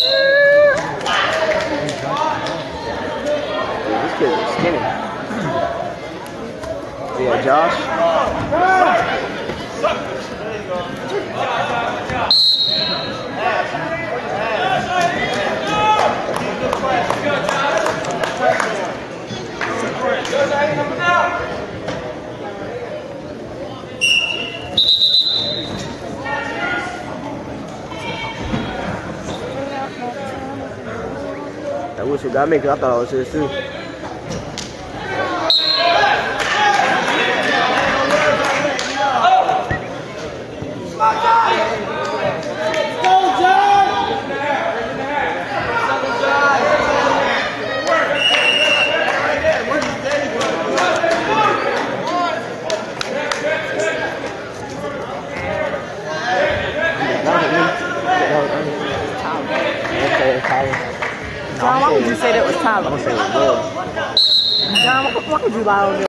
This kid is skinny. Yeah, Josh. That whistle got me because I thought I was his too. John, why would you say that was Tyler? I'm gonna say it was Will. John, why would you lie on